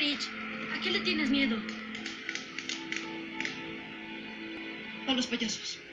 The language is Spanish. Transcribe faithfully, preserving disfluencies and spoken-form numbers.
Rich. ¿A qué le tienes miedo? A los payasos.